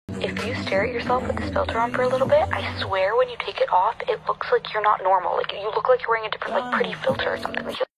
If you stare at yourself with this filter on for a little bit, I swear when you take it off, it looks like you're not normal. Like, you look like you're wearing a different, like, pretty filter or something. Like,